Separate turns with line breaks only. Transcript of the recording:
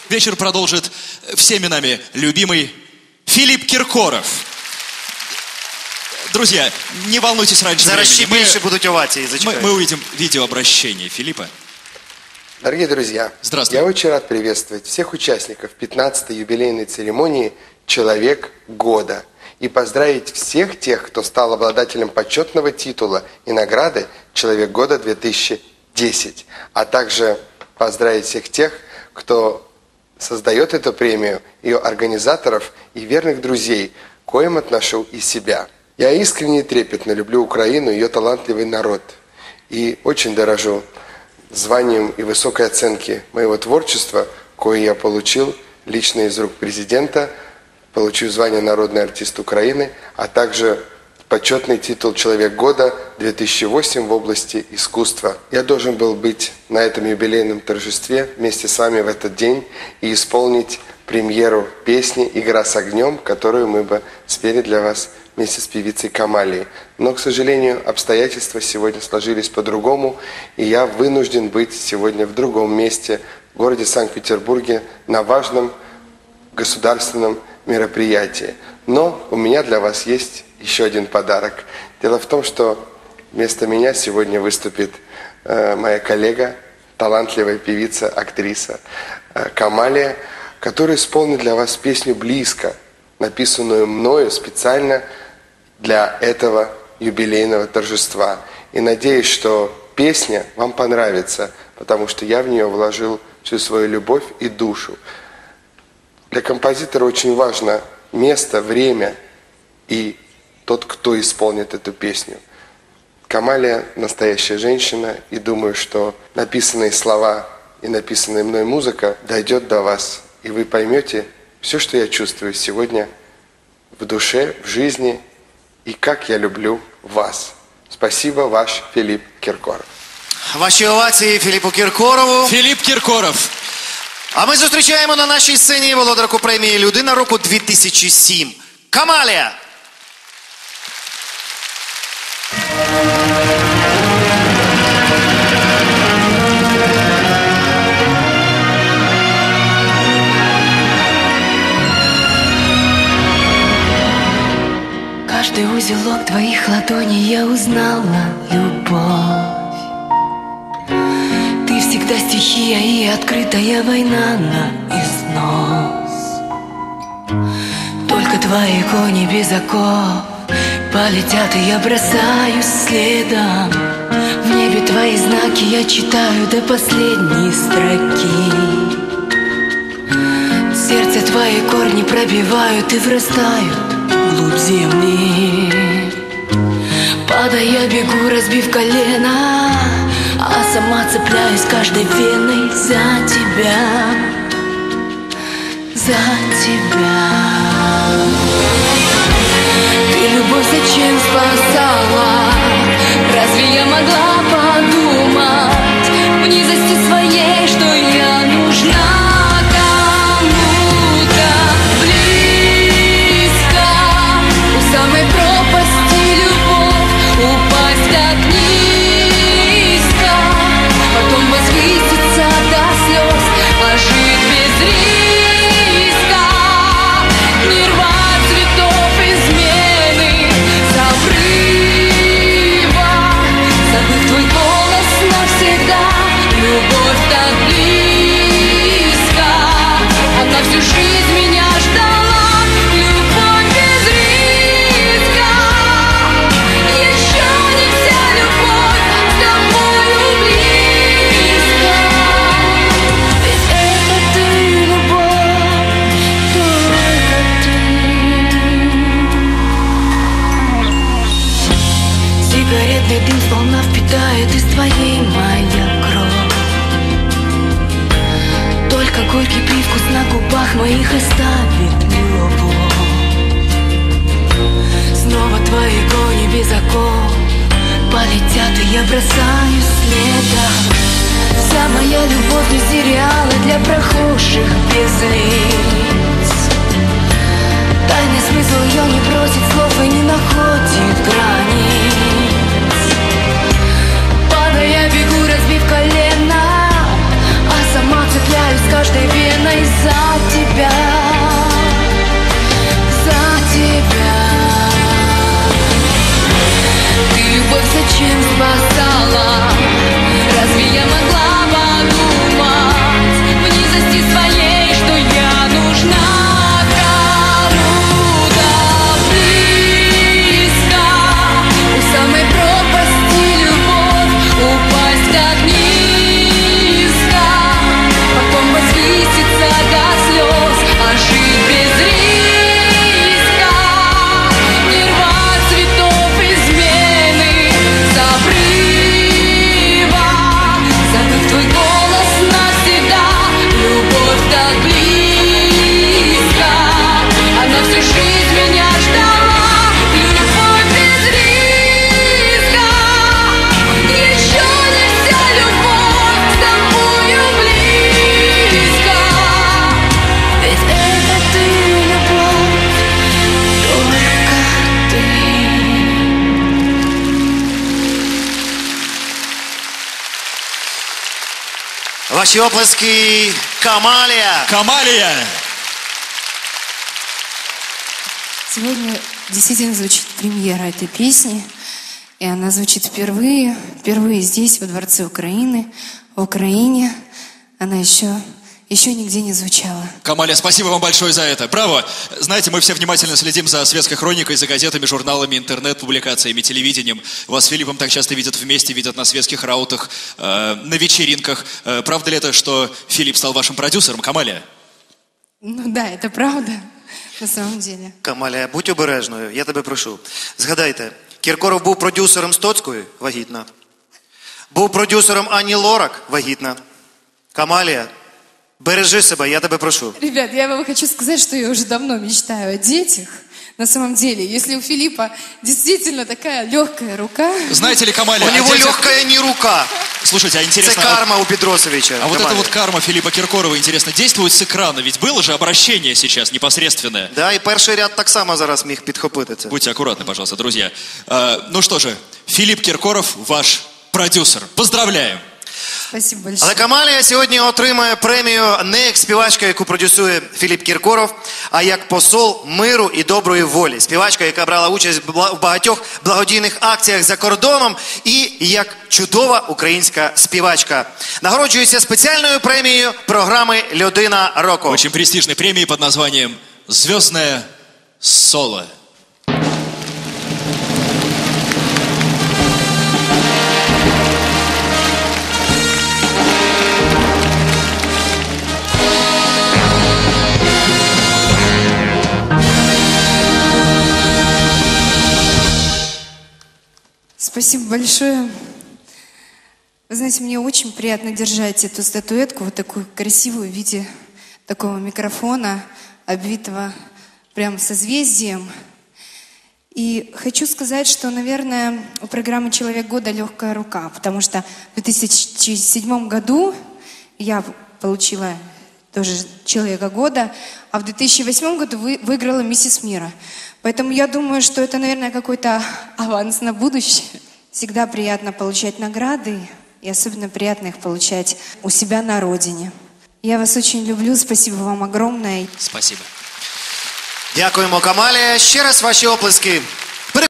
вечер продолжит всеми нами любимый Филипп Киркоров. Друзья, не волнуйтесь раньше времени. Мы увидим видеообращение Филиппа.
Дорогие друзья,
здравствуйте.
Я очень рад приветствовать всех участников 15-й юбилейной церемонии «Человек года» и поздравить всех тех, кто стал обладателем почетного титула и награды «Человек года 2010», а также поздравить всех тех, кто создает эту премию, ее организаторов и верных друзей, к коим отношу и себя. Я искренне и трепетно люблю Украину и ее талантливый народ и очень дорожу званием и высокой оценки моего творчества, кое я получил лично из рук президента, получил звание «Народный артист Украины», а также почетный титул «Человек года» 2008 в области искусства. Я должен был быть на этом юбилейном торжестве вместе с вами в этот день и исполнить премьеру песни «Игра с огнем», которую мы бы спели для вас вместе с певицей Камалией. Но, к сожалению, обстоятельства сегодня сложились по-другому, и я вынужден быть сегодня в другом месте, в городе Санкт-Петербурге, на важном государственном мероприятии. Но у меня для вас есть еще один подарок. Дело в том, что вместо меня сегодня выступит моя коллега, талантливая певица, актриса Камалия, которая исполнит для вас песню «Близко», написанную мною специально для этого юбилейного торжества. И надеюсь, что песня вам понравится, потому что я в нее вложил всю свою любовь и душу. Для композитора очень важно место, время и тот, кто исполнит эту песню. Камалия настоящая женщина, и думаю, что написанные слова и написанная мной музыка дойдет до вас, и вы поймете все, что я чувствую сегодня в душе, в жизни, и как я люблю вас. Спасибо, ваш Филипп Киркоров.
Ваші овації Філіпу Кіркорову.
Філіп Кіркоров.
А ми зустрічаємо на нашій сцені володарку премії «Людина року 2007» Камалія.
Каждый узелок твоих ладоней я узнала любовь. Ты всегда стихия и открытая война на износ. Только твои кони без оков полетят, и я бросаюсь следом. В небе твои знаки я читаю до последней строки. Сердце твои корни пробивают и врастают вглубь земли. Падая, бегу, разбив колено, а сама цепляюсь каждой веной за тебя, за тебя. Ты любовь зачем спасала? Разве я могла подумать в низости своей, что я нужна? Самой пропасти любовь, упасть так низко, потом возвыситься до слез, а жить без риска, не рвать цветов измены с обрыва, забыв твой голос навсегда. Любовь так близко, она всю жизнь меня ждала. Сигаретный дым сполна впитает из твоей моя кровь. Только горький привкус на губах моих оставит любовь. Снова твои кони без оков полетят, и я бросаюсь следом. Вся моя любовь не сериалы для прохожих без лиц. Тайный смысл ее не просит слов и не находит границ. Падая, бегу, разбив колено, а сама цепляюсь каждой веной так близко. Она всю жизнь меня ждала, любовь без риска. Еще не вся любовь с тобою близко. Ведь это ты, любовь, только ты.
Ваші оплески Камалия.
Камалия!
Сегодня действительно звучит премьера этой песни, и она звучит впервые здесь, во Дворце Украины, в Украине. Она еще нигде не звучала.
Камалия, спасибо вам большое за это. Браво! Знаете, мы все внимательно следим за светской хроникой, за газетами, журналами, интернет-публикациями, телевидением. Вас с Филиппом так часто видят вместе, видят на светских раутах, на вечеринках. Правда ли это, что Филипп стал вашим продюсером, Камалия?
Ну да, это правда, на самом деле.
Камалія, будь обережною, я тебе прошу. Згадайте, Кіркоров був продюсером Стоцької, вагітна. Був продюсером Ані Лорак, вагітна. Камалія, бережи себе, я тебе прошу.
Ребят, я вам хочу сказать, что я уже давно мечтаю о детях. На самом деле, если у Филиппа действительно такая легкая рука...
Знаете ли, Камалия...
У него легкая не рука.
Слушайте, а
Это
интересно...
карма у Петросовича.
А вот эта вот карма Филиппа Киркорова, интересно, действует с экрана? Ведь было же обращение сейчас непосредственное.
Да, і перший ряд так само зараз міг підхопити це.
Будьте аккуратны, пожалуйста, друзья. Ну что же, Филипп Киркоров, ваш продюсер. Поздравляем!
Спасибо большое.
Але Камалія сьогодні отримає премію не як співачка, яку продюсує Філіп Кіркоров, а як посол миру і доброї волі. Співачка, яка брала участь в багатьох благодійних акціях за кордоном і як чудова українська співачка. Нагороджується спеціальною премією програми «Людина року».
Очень престижной премии под названием «Звездное соло».
Спасибо большое. Вы знаете, мне очень приятно держать эту статуэтку, вот такую красивую, в виде такого микрофона, обвитого прям созвездием. И хочу сказать, что, наверное, у программы «Человек года» легкая рука, потому что в 2007 году я получила тоже «Человека года», а в 2008 году выиграла «Миссис Мира». Поэтому я думаю, что это, наверное, какой-то аванс на будущее. Всегда приятно получать награды, и особенно приятно их получать у себя на родине. Я вас очень люблю, спасибо вам огромное.
Спасибо.
Дякуємо, Камалія. Ще раз ваші оплески.